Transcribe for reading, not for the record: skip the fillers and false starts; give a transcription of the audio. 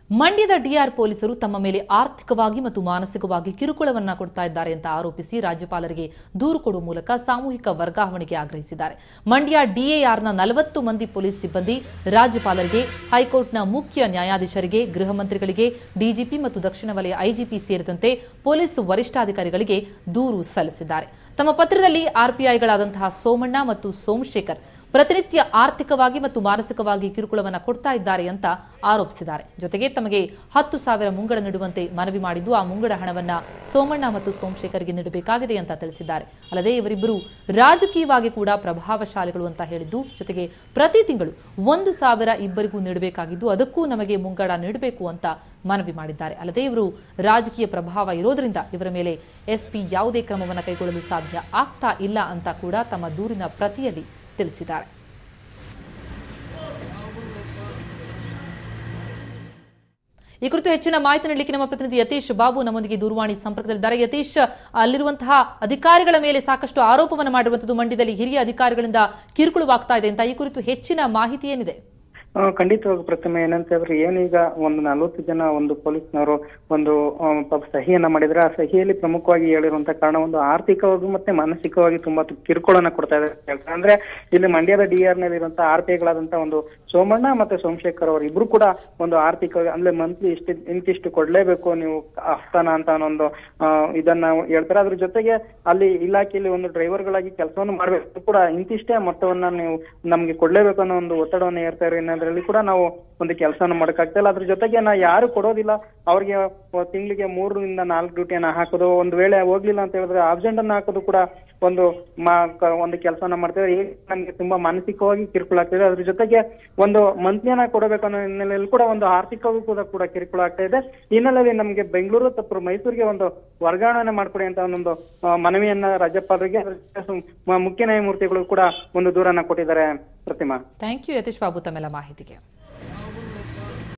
ಮಂಡ್ಯದ ಡಿಆರ್ ಪೊಲೀಸರು ತಮ್ಮ ಮೇಲೆ ಆರ್ಥಿಕವಾಗಿ ಮತ್ತು ಮಾನಸಿಕವಾಗಿ ಕಿರುಕುಳವನ್ನ ಕೊಡ್ತಾ ಇದ್ದಾರೆ ಅಂತ ಆರೋಪಿಸಿ ರಾಜ್ಯಪಾಲರಿಗೆ ದೂರು ಕೊಡುವ ಮೂಲಕ ಸಾಮೂಹಿಕ ವರ್ಗಾವಣೆಗೆ ಆಗ್ರಹಿಸಿದ್ದಾರೆ. ಮಂಡ್ಯ ಡಿಎಆರ್ನ 40 ಮಂದಿ ಪೊಲೀಸ್ ಸಿಬ್ಬಂದಿ ರಾಜ್ಯಪಾಲರಿಗೆ, ಹೈಕೋರ್ಟ್ನ ಮುಖ್ಯ ನ್ಯಾಯಾಧೀಶರಿಗೆ, ಗೃಹ ಮಂತ್ರಿಗಳಿಗೆ, ಡಿಜಿಪಿ ಮತ್ತು ದಕ್ಷಿಣ ವಲಯ ಐಜಿಪಿ ಸೇರಿದಂತೆ ಪೊಲೀಸ್ ವರಿಷ್ಠಾಧಿಕಾರಿಗಳಿಗೆ ದೂರು ಸಲ್ಲಿಸಿದ್ದಾರೆ. ತಮ್ಮ ಪತ್ರದಲ್ಲಿ ಆರ್ಪಿಐಗಳಾದಂತಹ ಸೋಮಣ್ಣ ಮತ್ತು ಸೋಮಶೇಖರ್ ಪ್ರತಿನಿತ್ಯ ಆರ್ಥಿಕವಾಗಿ ಮತ್ತು ಮಾನಸಿಕವಾಗಿ ಕಿರುಕುಳವನ್ನು ಕೊಡ್ತಾ ಇದ್ದಾರೆ ಅಂತ ಆರೋಪಿಸಿದ್ದಾರೆ. ಜೊತೆಗೆ ತಮಗೆ 10,000 ಮುಂಗಡ ನೀಡುವಂತೆ ಮನವಿ ಮಾಡಿದ್ದು, ಆ ಮುಂಗಡ ಹಣವನ್ನ ಸೋಮಣ್ಣ ಮತ್ತು ಸೋಮಶೇಖರ್ಗೆ ನೀಡಬೇಕಾಗಿದೆ ಅಂತ ತಿಳಿಸಿದ್ದಾರೆ. ಅಲ್ಲದೆ ಇವರಿಬ್ಬರು ರಾಜಕೀಯವಾಗಿ ಕೂಡ ಪ್ರಭಾವಶಾಲಿಗಳು ಅಂತ ಹೇಳಿದ್ದು, ಜೊತೆಗೆ ಪ್ರತಿ ತಿಂಗಳು 1,000 ಇಬ್ಬರಿಗೂ ನೀಡಬೇಕಾಗಿದ್ದು, ಅದಕ್ಕೂ ನಮಗೆ ಮುಂಗಡ ನೀಡಬೇಕು ಅಂತ ಮನವಿ ಮಾಡಿದ್ದಾರೆ. ಅಲ್ಲದೆ ಇವರು ರಾಜಕೀಯ ಪ್ರಭಾವ ಇರೋದ್ರಿಂದ ಇವರ ಮೇಲೆ ಎಸ್ಪಿ ಯಾವುದೇ ಕ್ರಮವನ್ನು ಕೈಗೊಳ್ಳಲು ಸಾಧ್ಯ ಆಗ್ತಾ ಇಲ್ಲ ಅಂತ ಕೂಡ ತಮ್ಮ ದೂರಿನ ಪ್ರತಿಯಲ್ಲಿ ತಿಳಿಸಿದ್ದಾರೆ. ಈ ಕುರಿತು ಹೆಚ್ಚಿನ ಮಾಹಿತಿ ನೀಡಲಿಕ್ಕೆ ನಮ್ಮ ಪ್ರತಿನಿಧಿ ಯತೀಶ್ ಬಾಬು ನಮ್ಮೊಂದಿಗೆ ದೂರವಾಣಿ ಸಂಪರ್ಕದಲ್ಲಿದ್ದಾರೆ. ಯತೀಶ್, ಅಲ್ಲಿರುವಂತಹ ಅಧಿಕಾರಿಗಳ ಮೇಲೆ ಸಾಕಷ್ಟು ಆರೋಪವನ್ನು ಮಾಡಿರುವಂತದ್ದು, ಮಂಡ್ಯದಲ್ಲಿ ಹಿರಿಯ ಅಧಿಕಾರಿಗಳಿಂದ ಕಿರುಕುಳವಾಗ್ತಾ ಇದೆ ಅಂತ. ಈ ಕುರಿತು ಹೆಚ್ಚಿನ ಮಾಹಿತಿ ಏನಿದೆ? ಖಂಡಿತವಾಗಿ ಪ್ರಥಮ ಏನಂತಂದ್ರೆ, ಏನೀಗ ಒಂದು 40 ಜನ ಒಂದು ಪೊಲೀಸ್ನವರು ಒಂದು ಸಹಿಯನ್ನ ಮಾಡಿದ್ರೆ, ಆ ಸಹಿಯಲ್ಲಿ ಪ್ರಮುಖವಾಗಿ ಹೇಳಿರುವಂತ ಕಾರಣ ಒಂದು ಆರ್ಥಿಕವಾಗಿ ಮತ್ತೆ ಮಾನಸಿಕವಾಗಿ ತುಂಬಾ ಕಿರುಕುಳನ ಕೊಡ್ತಾ ಇದೆ. ಅಂದ್ರೆ ಇಲ್ಲಿ ಮಂಡ್ಯದ ಡಿಆರ್ ನಲ್ಲಿ ಇರುವಂತಹ ಆರ್ಪಿಗಳಾದಂತ ಒಂದು ಸೋಮಣ್ಣ ಮತ್ತೆ ಸೋಮಶೇಖರ್ ಅವರು ಇಬ್ರು ಕೂಡ ಒಂದು ಆರ್ಥಿಕವಾಗಿ ಅಂದ್ರೆ ಮಂತ್ಲಿ ಇಂತಿಷ್ಟು ಕೊಡ್ಲೇಬೇಕು ನೀವು ಆಸ್ಥಾನ ಅಂತ ಒಂದು ಇದನ್ನ ಹೇಳ್ತಾರೆ. ಅದ್ರ ಜೊತೆಗೆ ಅಲ್ಲಿ ಇಲಾಖೆಯಲ್ಲಿ ಒಂದು ಡ್ರೈವರ್ಗಳಾಗಿ ಕೆಲಸವನ್ನು ಮಾಡ್ಬೇಕು ಕೂಡ ಇಂತಿಷ್ಟೇ ಮೊತ್ತವನ್ನ ನೀವು ನಮ್ಗೆ ಕೊಡ್ಲೇಬೇಕು ಅನ್ನೋ ಒಂದು ಒತ್ತಡವನ್ನು ಹೇರ್ತಾರೆ. ಅದರಲ್ಲಿ ಕೂಡ ನಾವು ಒಂದು ಕೆಲಸನ ಮಾಡಕ್ಕಾಗ್ತಾ ಇಲ್ಲ. ಅದ್ರ ಜೊತೆಗೆ ಯಾರು ಕೊಡೋದಿಲ್ಲ, ಅವ್ರಿಗೆ ತಿಂಗಳಿಗೆ 3 ರಿಂದ 4 ಡ್ಯೂಟಿಯನ್ನ ಹಾಕೋದು, ಒಂದ್ ವೇಳೆ ಹೋಗ್ಲಿಲ್ಲ ಅಂತ ಹೇಳಿದ್ರೆ ಆಬ್ಸೆಂಟ್ ಅನ್ನ ಹಾಕೋದು ಕೂಡ ಒಂದು ಕೆಲಸನ ಮಾಡ್ತೇವೆ. ಈಗ ನಮ್ಗೆ ತುಂಬಾ ಮಾನಸಿಕವಾಗಿ ಕಿರುಕುಳ ಆಗ್ತಿದೆ. ಅದ್ರ ಜೊತೆಗೆ ಒಂದು ಮಂತ್ಲಿಯನ್ನ ಕೊಡಬೇಕು ಅನ್ನೋ ಹಿನ್ನೆಲೆಯಲ್ಲಿ ಕೂಡ ಒಂದು ಆರ್ಥಿಕವೂ ಕೂಡ ಕಿರುಕುಳ ಆಗ್ತಾ ಇದೆ. ಹಿನ್ನೆಲೆಯಲ್ಲಿ ನಮ್ಗೆ ಬೆಂಗಳೂರು ತಪ್ಪು ಮೈಸೂರಿಗೆ ಒಂದು ವರ್ಗಾವಣೆ ಮಾಡ್ಕೊಡಿ ಅಂತ ಒಂದೊಂದು ಮನವಿಯನ್ನ ರಾಜ್ಯಪಾಲರಿಗೆ, ಮುಖ್ಯ ನ್ಯಾಯಮೂರ್ತಿಗಳು ಕೂಡ ಒಂದು ದೂರನ್ನ ಕೊಟ್ಟಿದ್ದಾರೆ. ಪ್ರತಿಮಾ, ಥ್ಯಾಂಕ್ ಯು ಯತೀಶ್ ಬಾಬು ತಮ್ಮೆಲ್ಲ ಮಾಹಿತಿಗೆ.